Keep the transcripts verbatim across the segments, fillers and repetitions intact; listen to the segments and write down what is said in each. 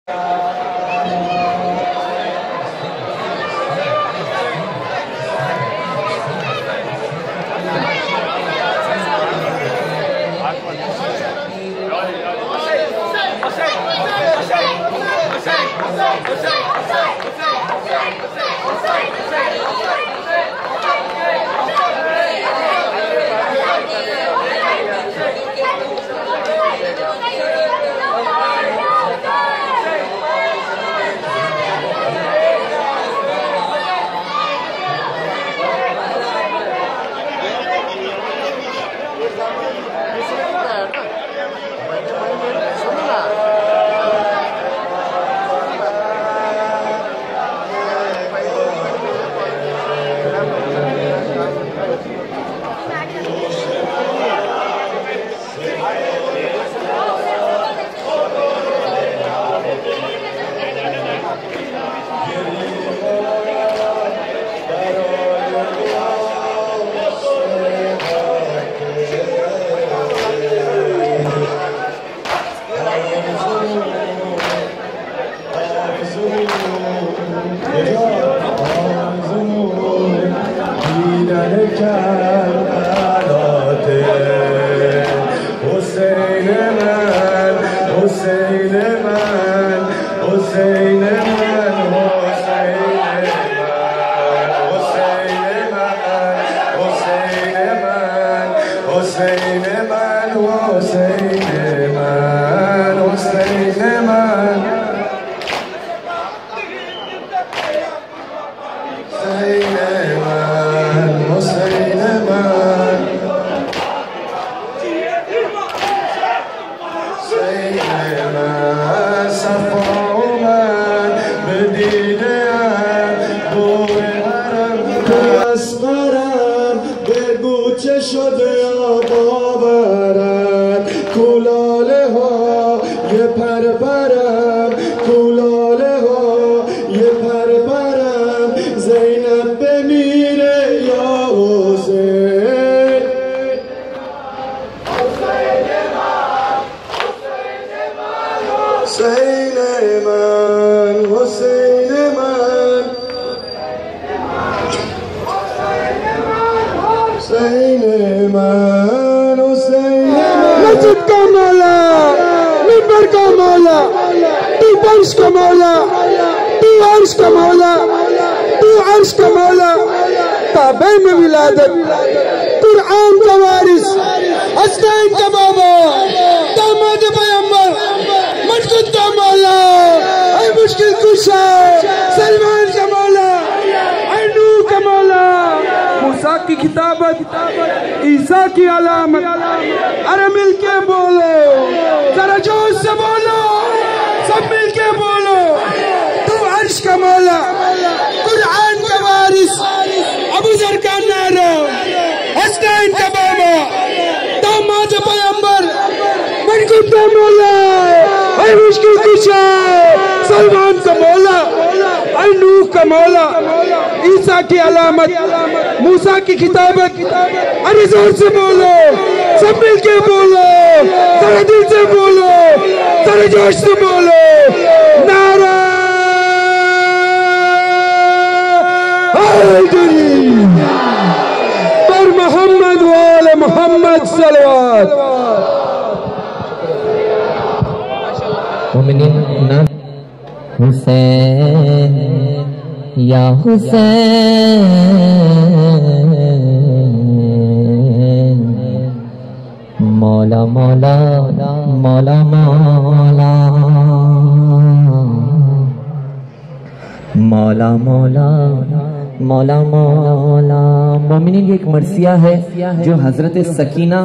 مرثیہ ہے جو حضرت سکینہ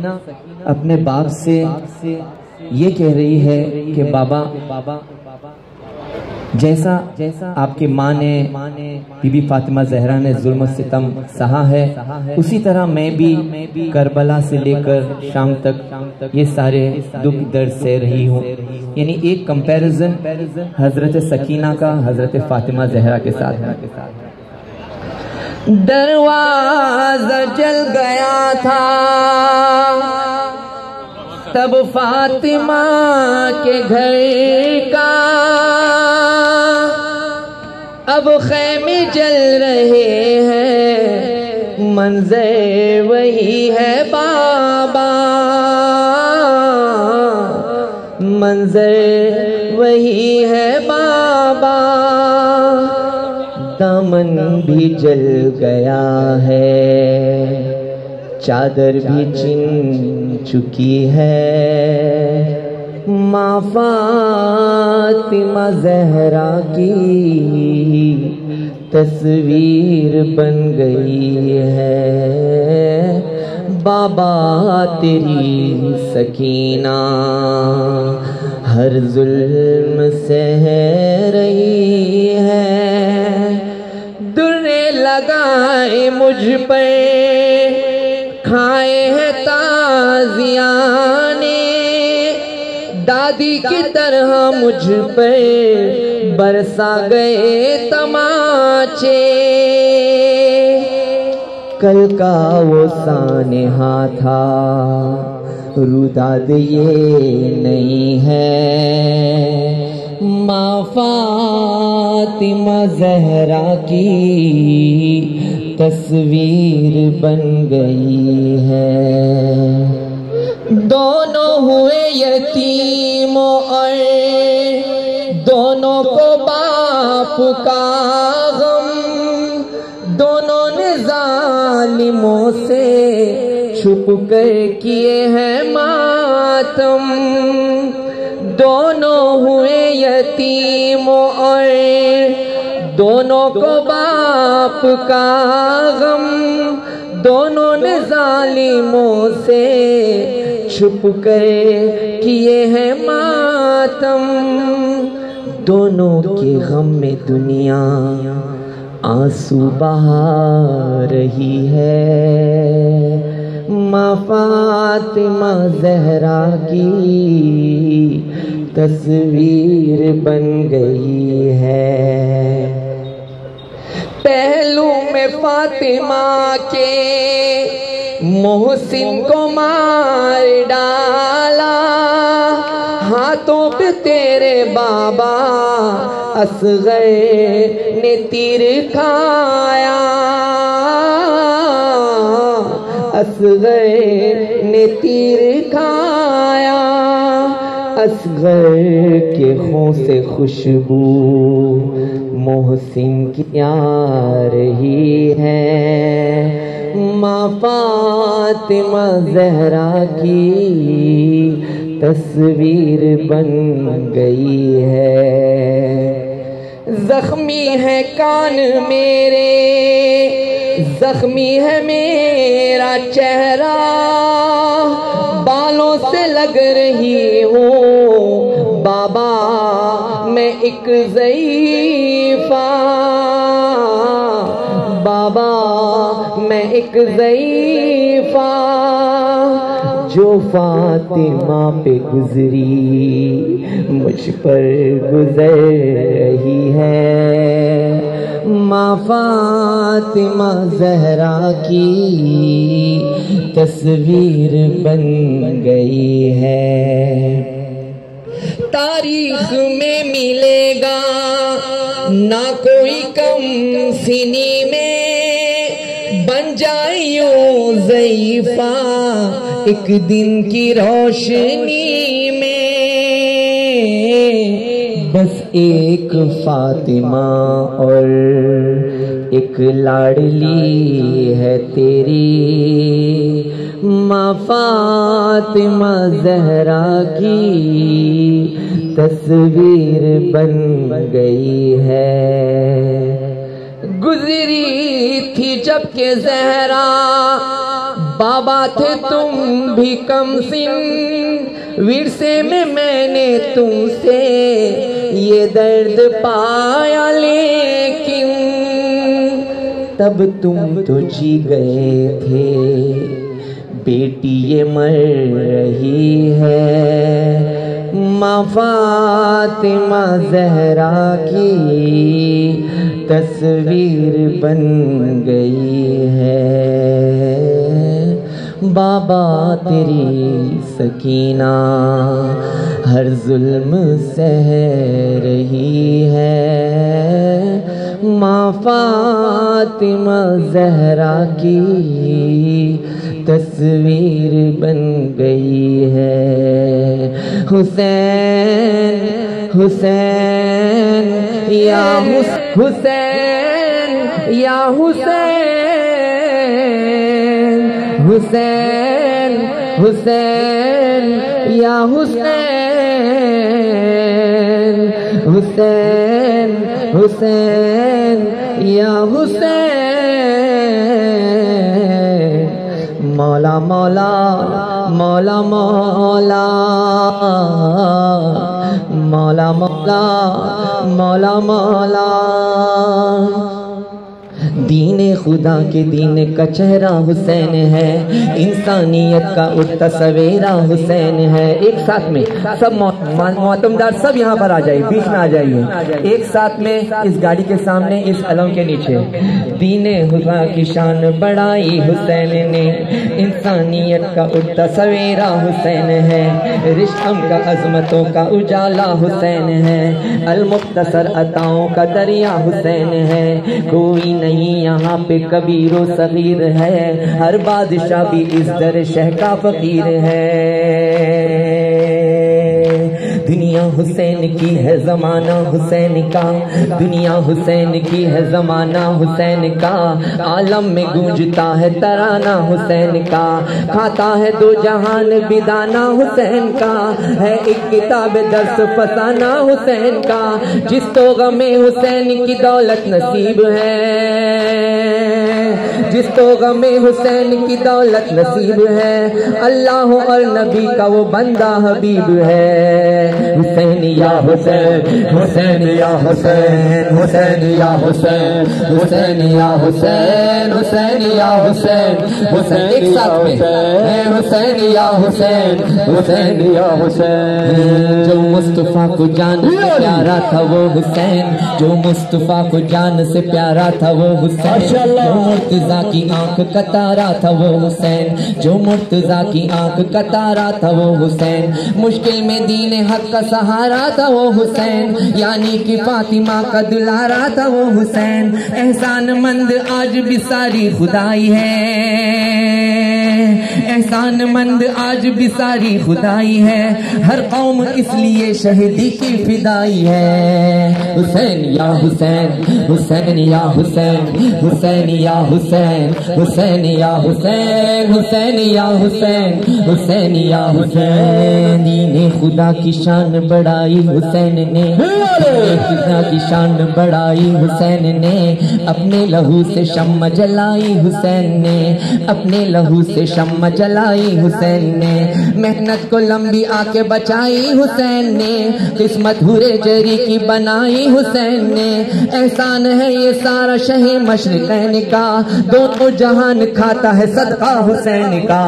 اپنے باپ سے یہ کہہ رہی ہے کہ بابا جیسا آپ کی ماں نے بی بی فاطمہ زہرا نے ظلم و ستم سہا ہے اسی طرح میں بھی کربلا سے لے کر شام تک یہ سارے دکھ درد سہ رہی ہوں. یعنی ایک کمپیریزن حضرت سکینہ کا حضرت فاطمہ زہرا کے ساتھ. دروازہ جل گیا تھا تب فاطمہ کے گھر کا اب خیمے جل رہے ہیں، منظر وہی ہے بابا، منظر وہی ہے بابا، دامن بھی جل گیا ہے، چادر بھی چن چکی ہے، ماں فاطمہ زہرا کی تصویر بن گئی ہے، بابا تیری سکینہ ہر ظلم سہ رہی ہے، درے لگائے مجھ پر کھائے ہیں تازیانے، دادی کی طرح مجھ پر برسا گئے تماچے، کل کا وہ سانحہ تھا روداد یہ نہیں ہے، ماں فاطمہ زہرا کی تصویر بن گئی ہے، دونوں ہوئے یتیم اور دونوں کو باپ کا غم، دونوں نے ظالموں سے چھپ کر کیے ہیں ماتم، دونوں ہوئے یتیم اور دونوں کو باپ کا غم، دونوں نے ظالموں سے چھپ کر کیے ہیں ماتم، دونوں کے غم میں دنیا آنسو بہا رہی ہے، ماں فاطمہ زہرا کی تصویر بن گئی ہے، پہلو میں فاطمہ کے محسن کو مار ڈالا، ہاتھوں پہ تیرے بابا اصغر نے تیر کھایا، اصغر نے تیر کھایا، اصغر کے خون سے خوشبو محسن کی آ رہی ہے، ماں فاطمہ زہرا کی تصویر بن گئی ہے، زخمی ہے کان میرے، زخمی ہے میرا چہرہ، بالوں سے لگ رہی ہوں بابا میں ایک ضعیفہ، بابا میں ایک ضعیفہ، جو فاطمہ پہ گزری مجھ پر گزر رہی ہے، ماں فاطمہ زہرا کی تصویر بن گئی ہے، تاریخ میں ملے گا نہ کوئی کم سنی میں، بن جائے یوں ضعیفہ ایک دن کی روشنی میں، بس ایک فاطمہ اور ایک لاڈلی ہے تیری، ماں فاطمہ زہرا کی تصویر بن گئی ہے، گزری تھی جب کہ زہرا بابا تھے تم بھی کم سن، ورثے میں میں نے تم سے یہ درد پایا، لیکن تب تم تو جی گئے تھے، بیٹی یہ مر رہی ہے، ماں فاطمہ زہرا کی تصویر بن گئی ہے، بابا تیری سکینہ ہر ظلم سہ رہی ہے، ماں فاطمہ زہرا کی تصویر بن گئی ہے۔ حسین حسین یا حسین یا حسین، حسین حسین یا حسین، حسین حسین یا حسین، مولا مولا مولا مولا مولا مولا مولا مولا۔ دین خدا کے دین کا چہرہ حسین ہے، انسانیت کا اٹھتا سویرا حسین ہے۔ ایک ساتھ میں سب معتمدار سب یہاں پر آ جائیے، بیچ میں آ جائیے، ایک ساتھ میں اس گاڑی کے سامنے اس علم کے نیچے۔ دین خدا کی شان بڑھائی حسین نے، انسانیت کا اٹھتا سویرا حسین ہے، رشتم کا عظمتوں کا اجالا حسین ہے، المختصر عطاؤں کا دریا حسین ہے، کوئی نہیں یہاں پہ کبیر و صغیر ہے، ہر بادشاہ بھی اس در شہ کا فقیر ہے۔ دنیا حسین کی ہے زمانہ حسین کا، دنیا حسین کی ہے زمانہ حسین کا، عالم میں گونجتا ہے ترانہ حسین کا، کھاتا ہے دو جہان بدانہ حسین کا، ہے ایک کتاب درس فسانہ حسین کا، جس تو غم حسین کی دولت نصیب ہے، جس تو غم حسین کی دولت نصیب ہے، اللہ اور نبی کا وہ بندہ حبیب ہے۔ حسین یا حسین حسین یا حسین حسین یا حسین حسین یا حسین حسین یا حسین حسین، ایک ساتھ میں حسین یا حسین حسین یا حسین۔ جو مصطفیٰ کو جان سے پیارا تھا وہ حسین، جو مصطفیٰ کو جان سے پیارا تھا وہ حسین، جو مرتضیٰ کی آنکھ کا تارا تھا وہ حسین، جو مرتضیٰ کی آنکھ کا تارا تھا وہ حسین، مشکل میں دین حق کا سہارا تھا وہ حسین، یعنی کہ فاطمہ کا دلارا تھا وہ حسین۔ احسان مند آج بھی ساری خدائی ہے، احسان مند آج بھی ساری خدائی ہے، ہر قوم اس لیے شہیدی کی فدائی ہے۔ حسین یا حسین حسین یا حسین حسین یا حسین حسین یا حسین حسین یا حسین حسین یا حسین۔ دین خدا کی شان بڑھائی حسین نے، خدا کی شان بڑھائی حسین نے، اپنے لہو سے شمع جلائی حسین نے، اپنے لہو سے شمع جلائی حسین نے، محنت کو لمبی آ کے بچائی حسین نے، قسمت ہورے جری کی بنائی حسین نے۔ احسان ہے یہ سارا شہ مشرقین کا، دونوں جہان کھاتا ہے صدقہ حسین کا۔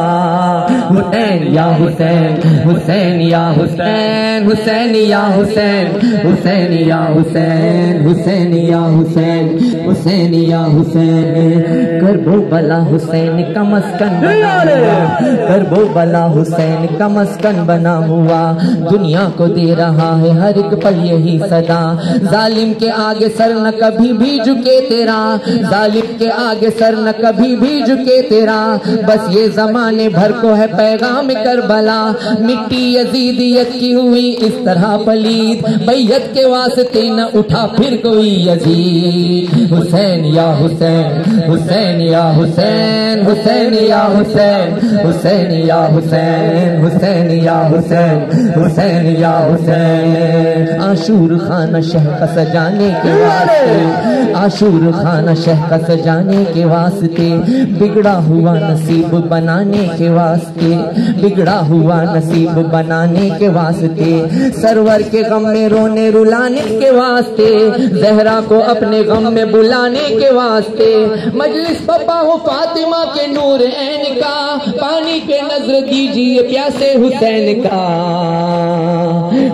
حسین یا حسین حسین یا حسین حسین یا حسین حسین یا حسین حسین یا حسین حسین یا حسین۔ کربو بلا حسین کا مسکن بنا ہوا، کربو بلا حسین کا مسکن بنا ہوا، دنیا کو دے رہا ہے ہر ایک پل یہی صدا، ظالم کے آگے سر نہ کبھی بھی جھکے تیرا، ظالم کے آگے سر نہ کبھی بھی جھکے تیرا، بس یہ زمانے بھر کو ہے پیغام کربلا، مٹی یزیدیت کی ہوئی اس طرح پلید، بیعت کے واسطے نہ اٹھا پھر کوئی یزید۔ حسین یا حسین حسین یا حسین حسین یا حسین حسین یا حسین حسین یا حسین حسین یا حسین۔ عاشور خانہ شہ کا سجانے کے واسطے، عاشور خانہ شہ کا سجانے کے واسطے، بگڑا ہوا نصیب بنانے کے واسطے، بگڑا ہوا نصیب بنانے کے واسطے، سرور کے غم میں رونے رلانے کے واسطے، زہرا کو اپنے غم میں بلانے کے واسطے، مجلس پپا ہو فاطمہ کے نور عین کا، پانی پہ نظر دیجیے پیاسے حسین کا۔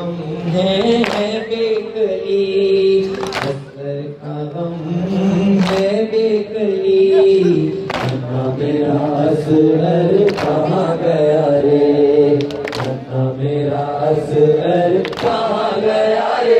غم ہے بے کلی، اصغر کا غم ہے بے کلی، اپنا میرا اصغر کہاں گیا رے، اپنا میرا اصغر کہاں گیا رے،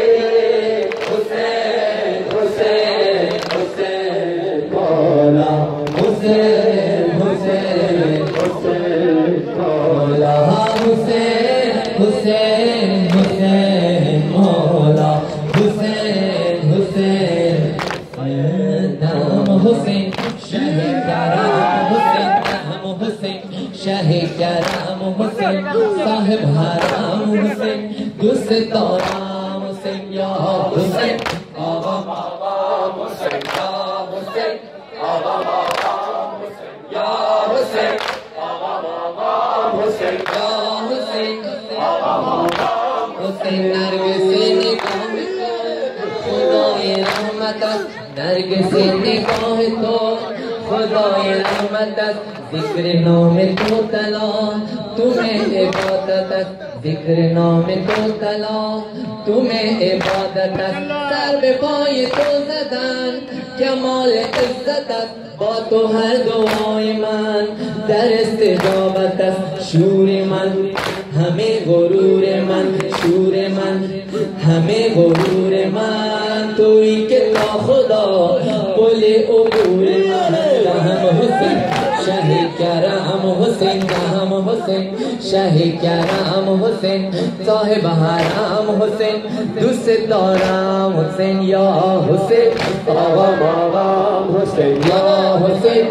حسین حسین حسین مولا، حسین حسین حسین مولا، حسین حسین حسین مولا، حسین حسین نام حسین شاہ کرام حسین، نام حسین شاہ کرام حسین، صاحب حرام حسین، دوستارام حسین، یا حسین آقا مقام حسین، یا حسین آقا مقام حسین، یا حسین آقا مقام حسین، یا حسین آقا مقام حسین، نرگس نگاہ تو خدای رحمت است، نرگس نگاہ تو خدای رحمت است، ذکر نام تو تلا تمہیں عبادت است، ذکر نام تو تلا تمہیں عبادت است، سر به پای تو زدن کمال عزت است، با تو ہر دعای من در استجابت است، شور من ہمیں غرور من، شور من ہمیں غرور من، توئی کہ تا خدا بولے عبور من، رحم حسین شاہ کرام حسین، رحم حسین شاہ کرام حسین، صاحب حرام حسین، دوستارام حسین، یا حسین آقا مقام حسین، یا حسین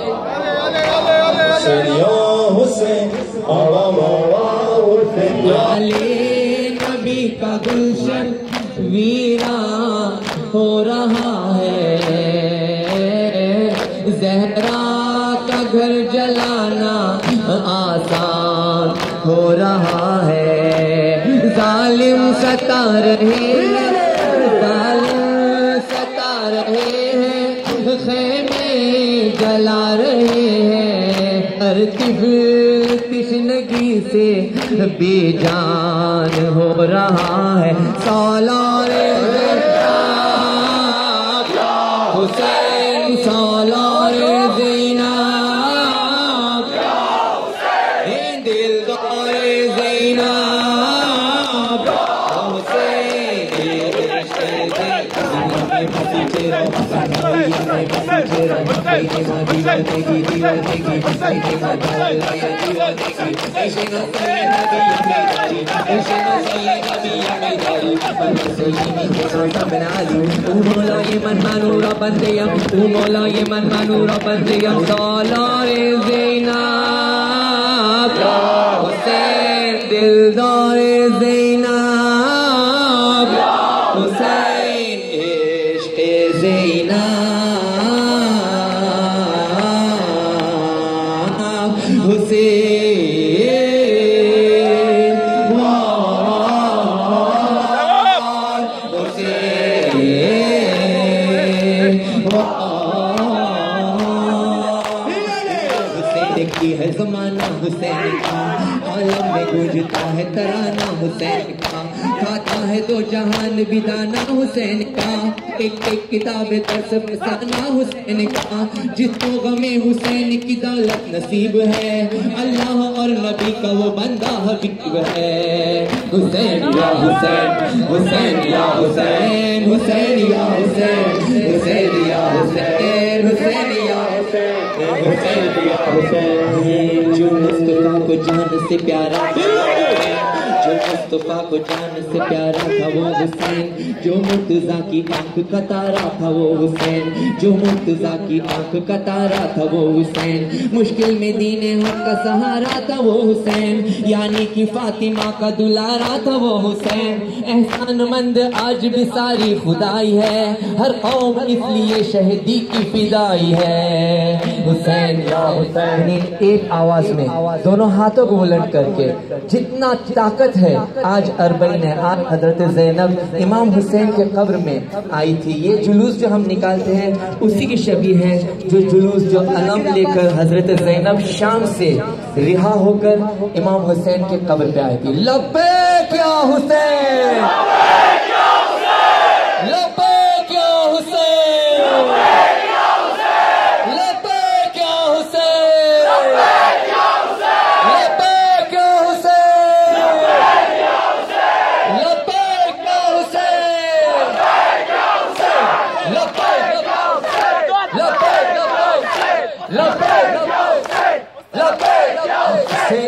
یا حسین آقا مقام حسین، علی نبی کا گلشن ویران ہو رہا ہے، زہرا کا گھر جلانا آسان ہو رہا ہے، ظالم ستا رہے ہیں، ظالم ستا رہے ہیں، خیمے جلا رہے ہیں، ہر طفل تشنگی سے بے جان ہو رہا ہے، سالار زینب حسین، سالار زینب دلدار زینب حسین، مولا یہ من منورا بندیم، تو مولا یہ من منورا بندیم، سالار زینب حسین، دلدار زینب حسین، عشق زینب حسین، حسین کی ہے زمانہ حسین کا، عالم میں گونجتا ہے ترانہ حسین کا، کھاتا ہے دو جہان بھی دانا حسین کا، ایک ایک کتاب درس فسانہ حسین کا، جس کو غم حسین کی دولت نصیب ہے، اللہ اور نبی کا وہ بندہ حبیب ہے، حسین یا حسین، حسین یا حسین، حسین یا حسین، حسین یا حسین، حسین یا حسین، حسین یا حسین، جو مصطفیٰ کو جان سے پیارا تھا، جو مصطفیٰ کو جان سے پیارا تھا وہ حسین، جو مرتضیٰ کی آنکھ کا تارا تھا وہ حسین، جو مرتضیٰ کی آنکھ کا تارا تھا وہ حسین، مشکل میں دین حق کا سہارا تھا وہ حسین، یعنی کہ فاطمہ کا دلارا تھا وہ حسین، احسان مند آج بھی ساری خدائی ہے، ہر قوم اس لیے شہیدی کی فدائی ہے، حسین یا حسین، ایک آواز میں دونوں ہاتھوں کو بلند کر کے، جتنا طاقت ہے آج اربعین ہے، آج حضرت زینب امام حسین کے قبر میں آئی تھی، یہ جلوس جو ہم نکالتے ہیں اسی کی شبیہ ہے، جو جلوس جو علم لے کر حضرت زینب شام سے رہا ہو کر امام حسین کے قبر پہ آئی تھی، لبیک یا حسین،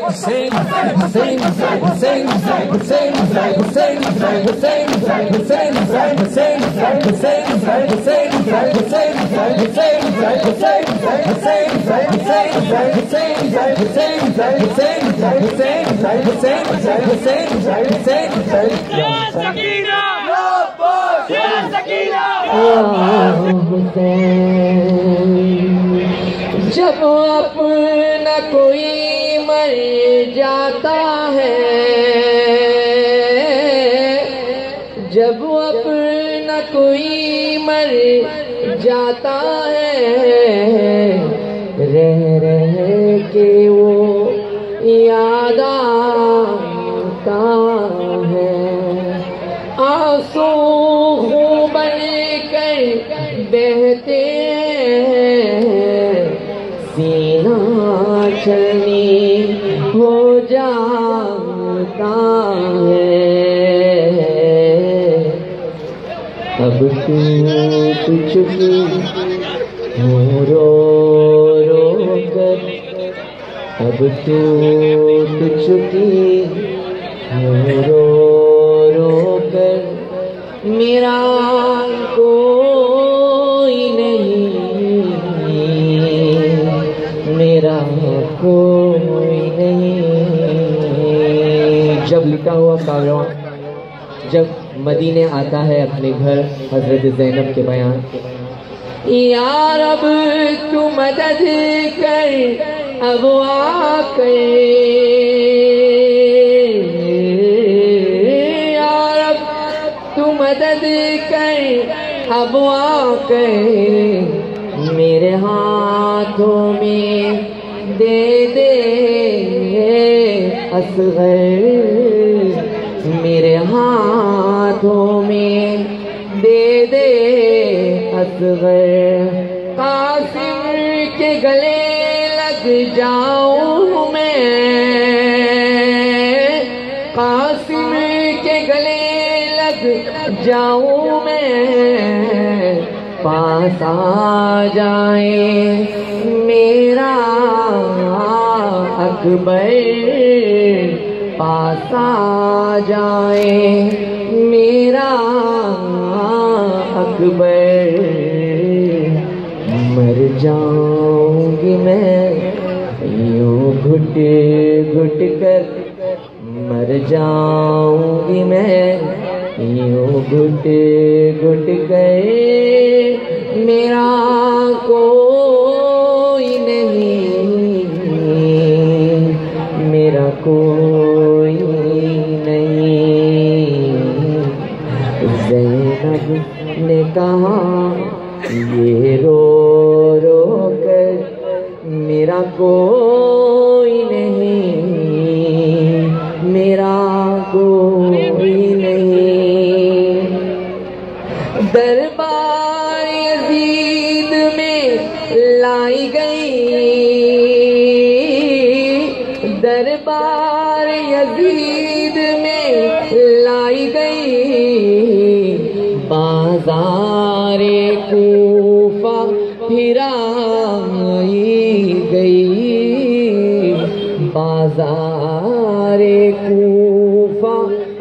Hussein, Hussein, Hussein, Hussein, Hussein, Hussein, Hussein, Hussein, Hussein, Hussein, Hussein, Hussein, Hussein, Hussein, جب اپنا کوئی مر جاتا ہے، جب اپنا کوئی مر جاتا ہے، رہ رہ کے وہ یاد آتا ہے، آنسو خون بن کر بہتے ہیں، سینہ چھلنی ہو جاتا ہے، اب ٹوٹ چکی ہوں رو رو کر، اب ٹوٹ چکی ہوں رو رو کر، میرا کوئی نہیں، میرا کوئی نہیں۔ جب لکھا ہوا کارواں جب مدینے آتا ہے اپنے گھر حضرت زینب کے بیان، یا رب تو مدد کر اب آ کر، یا رب تو مدد کر اب آ کر، میرے ہاتھوں میں دے دے اصغر، میرے ہاتھوں میں دے دے اصغر، قاسم کے گلے لگ جاؤں میں، قاسم کے گلے لگ جاؤں میں، پاس آ جائے میرا اکبر، پاس آ جائے میرا اکبر، مر جاؤں گی میں یوں گھٹ گھٹ کر، مر جاؤں گی میں یوں گھٹ گھٹ کر، میرا کوئی نہیں، میرا کوئی نہیں۔ زینب نے کہا یہ رو رو کر، میرا کوئی نہیں، میرا کوئی نہیں۔ دربار یزید میں لائی گئی، دربار یزید میں لائی گئی، بازار کوفہ پھرائی گئی، بازار کوفہ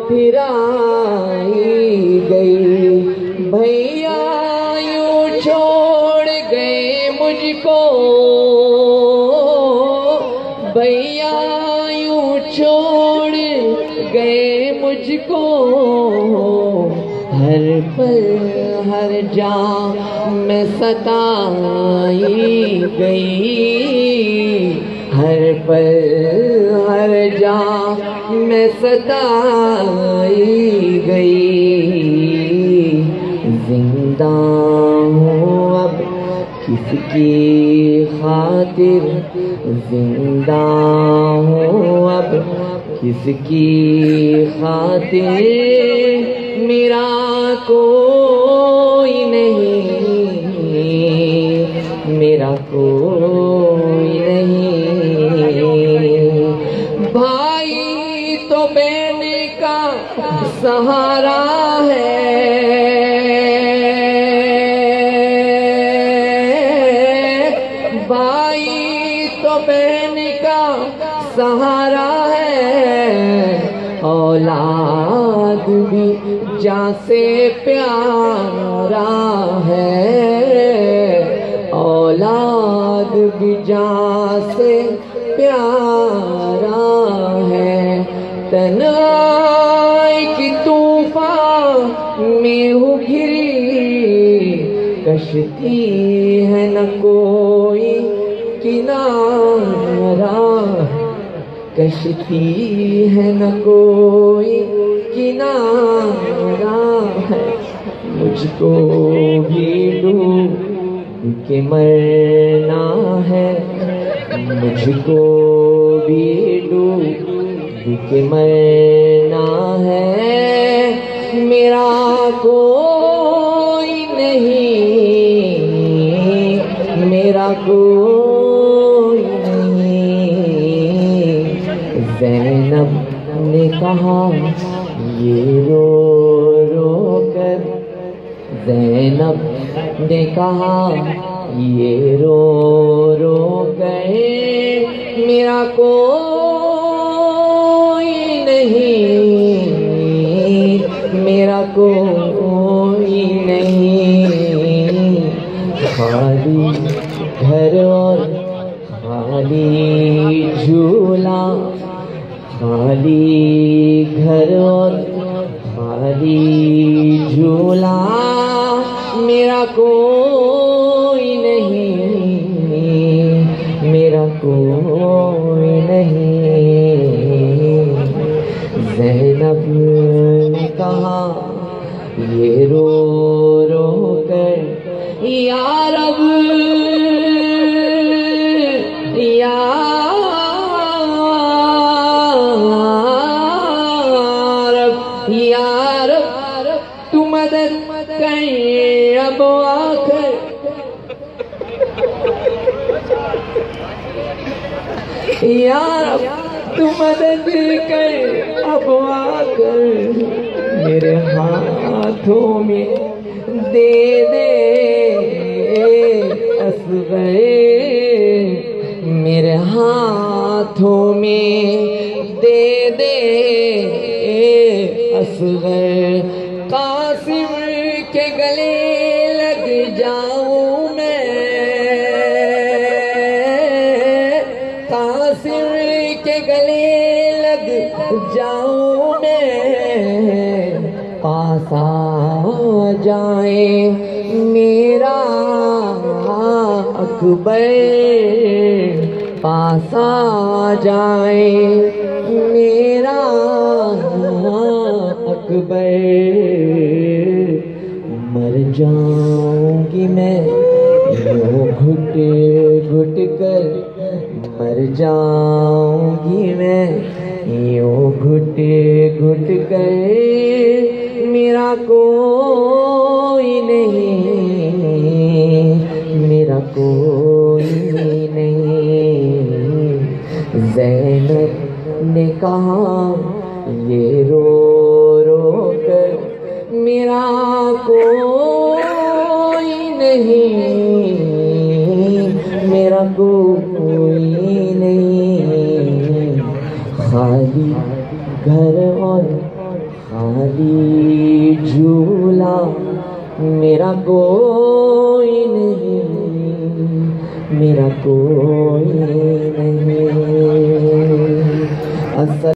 پھرائی گئی، بھیا یوں چھوڑ گئے مجھ کو، بھیا یوں چھوڑ گئے مجھ کو، ہر پل ہر جان میں ستائی گئی، ہر پل ہر جان میں ستائی گئی، زندہ ہوں اب کس کی خاطر، زندہ ہوں اب کس کی خاطر، میرا کوئی نہیں، میرا کوئی نہیں۔ بھائی تو بہن کا سہارا ہے، بھائی تو بہن کا سہارا بھی جان سے پیارا ہے، اولاد بھی جان سے پیارا ہے، تنہائی کی طوفان میں ہو گھری کشتی ہے نہ کوئی کنارہ، کشتی ہے نہ کوئی کنارہ ہے، مجھ کو بھی ڈوب کے مرنا ہے، مجھ کو بھی ڈوب کے مرنا ہے، میرا کوئی نہیں، میرا کوئی نہیں۔ زینب نے کہا یہ رو رو کر، زینب نے کہا یہ رو رو کر، میرا کوئی نہیں، میرا کوئی نہیں، خالی گھر اور خالی جھولا، خالی گھر اور خالی جھولا، میرا کوئی نہیں، میرا کوئی نہیں۔ زینب نے کہا یہ رو رو کر، یا رب یا رب یا رب تو مدد کر اب آ کر، یا رب تو مدد کر اب آ کر، میرے ہاتھوں میں دے دے اصغر، میرے ہاتھوں میں دے دے اصغر، قاسم کے گلے لگ جاؤں میں، قاسم کے گلے لگ جاؤں میں، پاس آ جائے میرا اکبر، پاس آ جائے میرا اکبر، مر جاؤں گی میں یوں گھٹ گھٹ کر، مر جاؤں گی میں یوں گھٹ گھٹ کر، میرا کوئی نہیں، میرا کوئی نہیں۔ زینب نے کہا یہ رو رو کر، میرا کوئی نہیں، میرا کوئی نہیں، خالی گھر اور خالی جھولا، میرا کوئی نہیں، میرا کوئی نہیں۔